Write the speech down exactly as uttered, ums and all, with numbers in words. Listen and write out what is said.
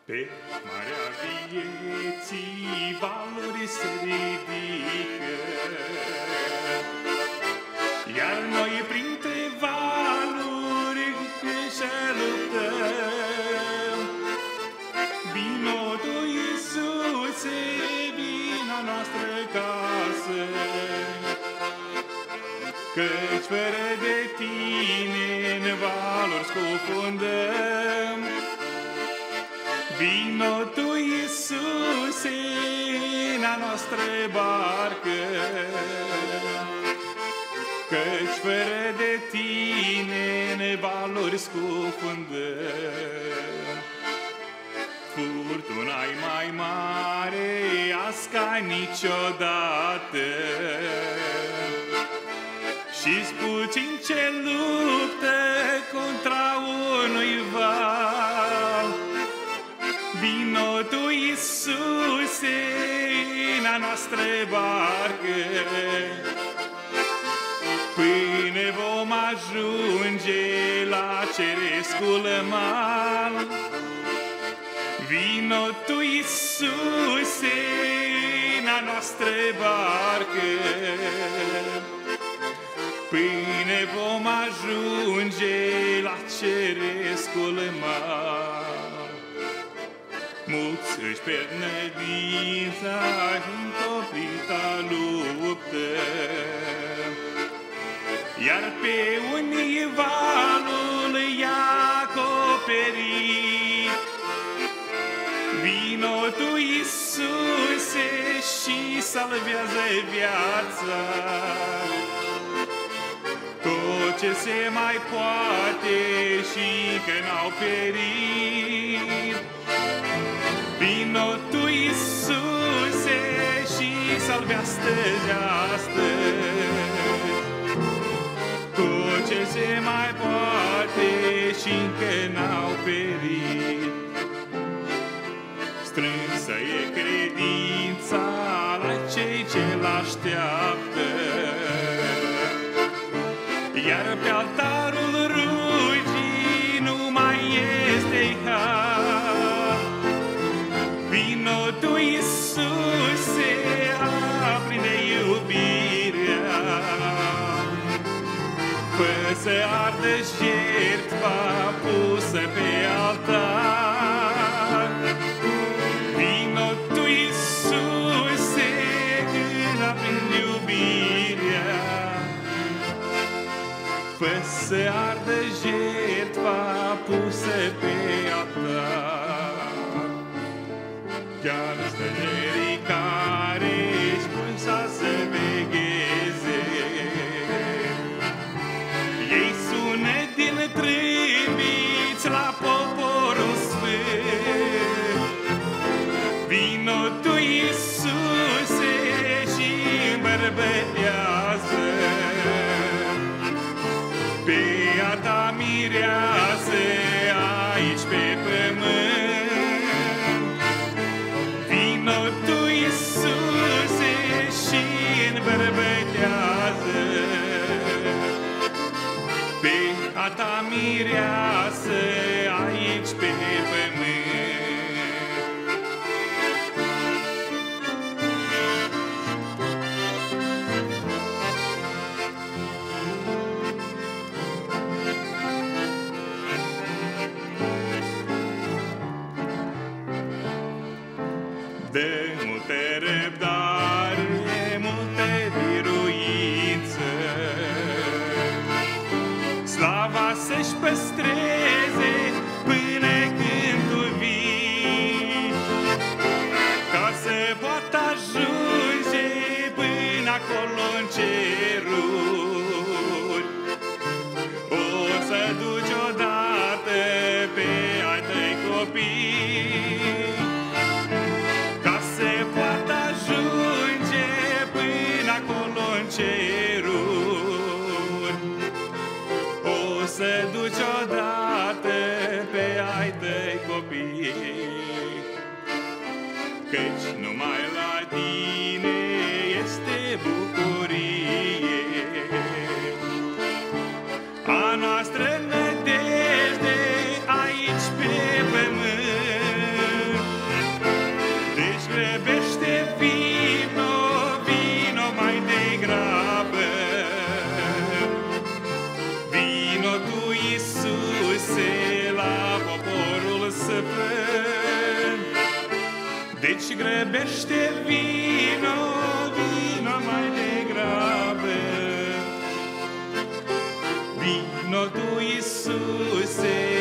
Pe marea vieții valuri se ridică, iar noi printre valuri să luptăm. Vino Tu, Iisuse, vino noastră casă, căci fără de Tine în valuri scufundăm. Vino Tu, Iisuse, în a noastră barcă, căci fără de Tine în valuri scufundăm. Furtuna-i mai mare azi ca niciodată, și-s puțin ce luptă contra unui val. Vino Tu, Iisuse, în a noastră barcă, până vom ajunge la cerescul mal. Vino Tu, Iisuse, în a noastră barcă, până vom ajunge la cerescul mal. Mulți își pierd nădința în toplita luptă, iar pe unii valul i-a acoperit. Vino Tu, Iisuse, și salvează viața, tot ce se mai poate și că n-au perit. Vino Tu, Iisuse, și salvează astăzi tot ce se mai poate și încă n-au perit. Strânsă e credința la cei ce-L așteaptă, iar pe altarul rugii nu mai este har. Vino Tu, Iisuse, aprinde iubirea, fă să ardă jertfa pusă pe altar. Vino Tu, Iisuse, aprinde iubirea, fă să ardă jertfa pusă pe altar. Chiar stăgerii care-și pun să se vegheze, ei sună din trâmbiți la poporul sfânt. Vino Tu, Iisuse, și îmbărbătează pe a Ta mireasă aici pe pământ. Vino Tu, Iisuse, și îmbărbătează pe a Ta mireasă aici pe pământ. De multă răbdare, multă biruință, slava să-și păstreze până când Tu vii, ca să poată ajunge până acolo în ceruri. O să duci odată pe ai Tăi copii, ca să poată ajunge până acolo în ceruri. O să duci odată pe ai Tăi copii, căci numai la Tine este bucurie. A noastră nădejde aici pe pământ. bește vino, vino mai degrabă. Vino tu, Iisuse,